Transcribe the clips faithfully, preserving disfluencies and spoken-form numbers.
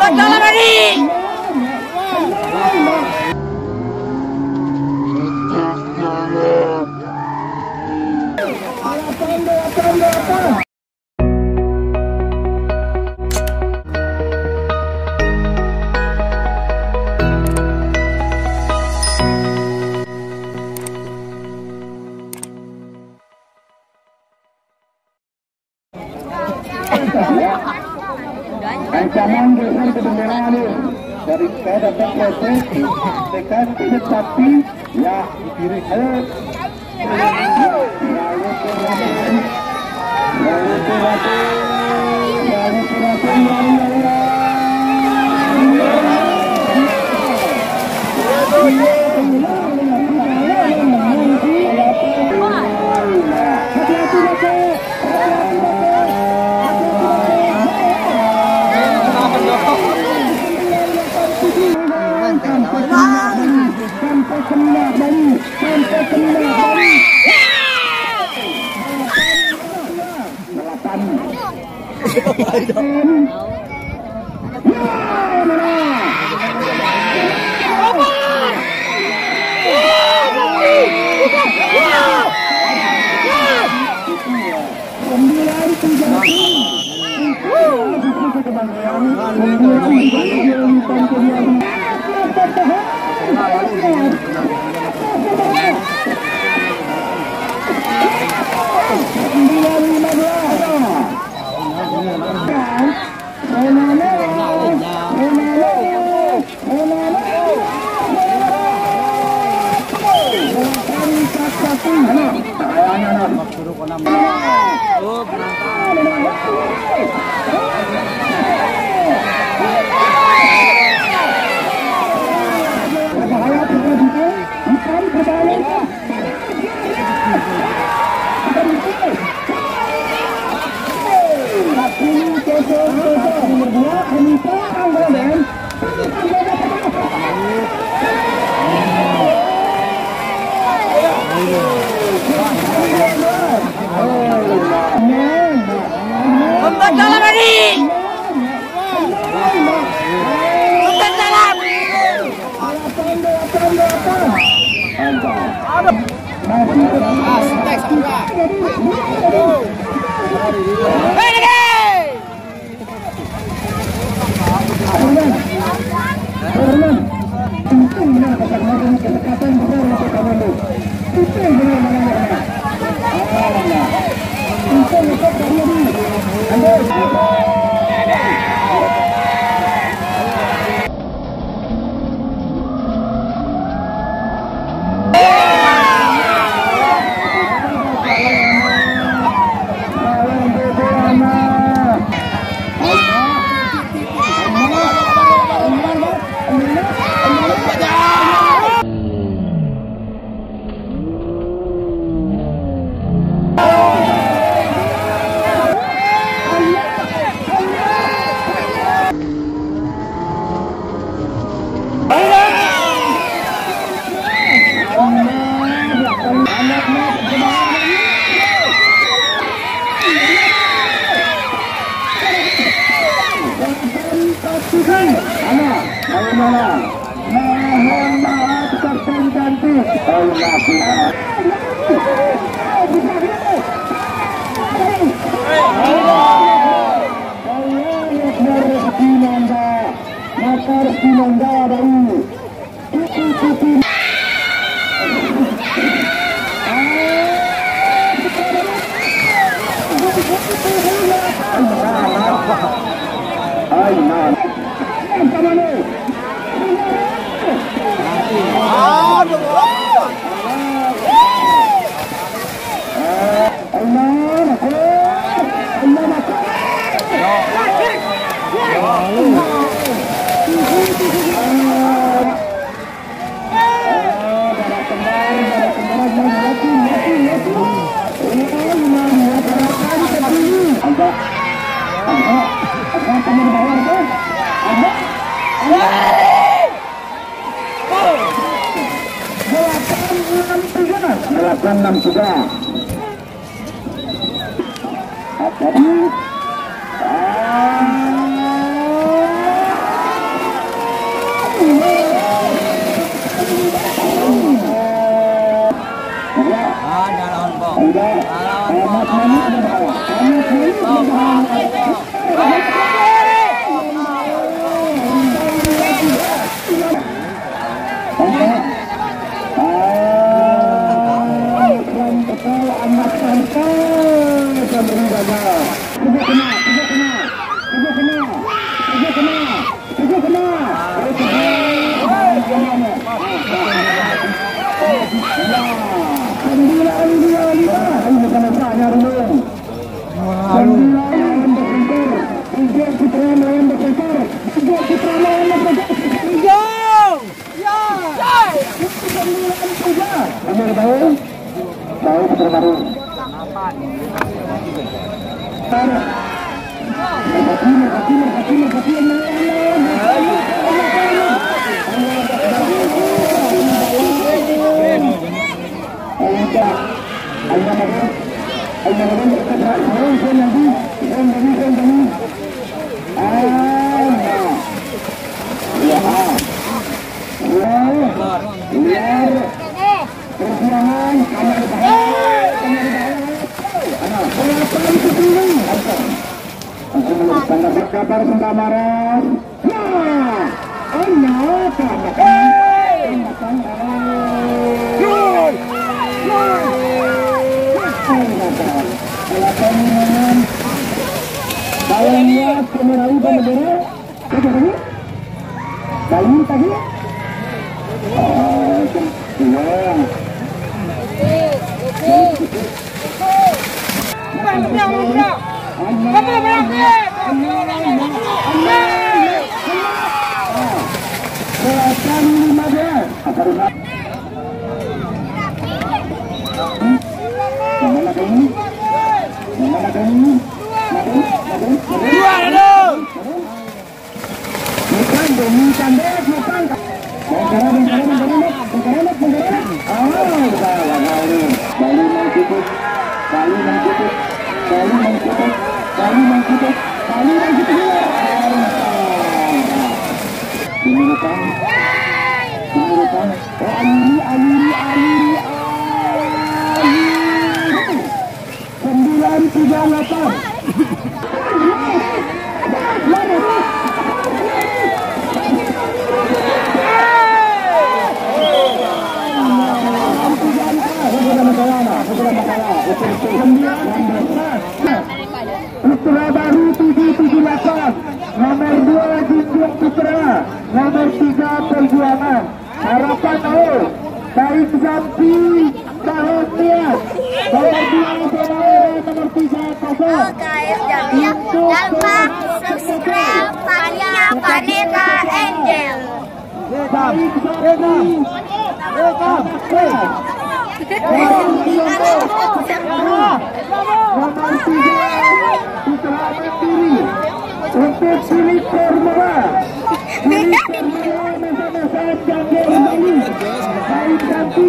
dalam lagi. Ancaman dengan kebenaran dari sepeda proses dekat tetapi ya kiri ayo dalam lagi. delapan enam tiga. Jadi Kabar Sendamaran. Nah, Bayangnya kemenangan bendera. Apa tadi? Bayang tadi? Oh, iya. sembilan tiga delapan. Putra baru tujuh tujuh delapan, nomor dua Junjung Putra, nomor tiga Perjuangan, Harapan O, Baik Zampi, Tahun Niat, nomor dua Bonawera, nomor tiga Kosong. Oh guys, jadi lupa subscribe Fania Vanessa Angel. Baik Zampi, Rekam, nomor tiga Putra Mandiri, untuk Silik Formula, Silik Formula masa-masa Jangkir Bali, Baik Zampi,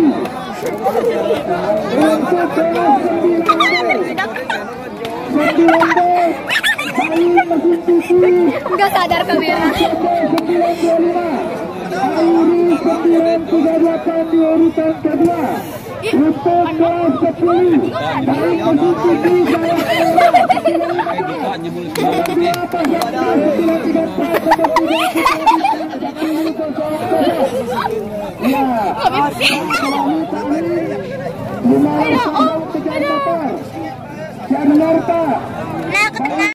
untuk kelas sembilan sembilan Baik Mesin Susu, Gak sadar kamera. sembilan dua lima, Airi sembilan tiga delapan di urutan kedua. Untuk kelas sepuluh Baik Mesin Susu, Jakarta.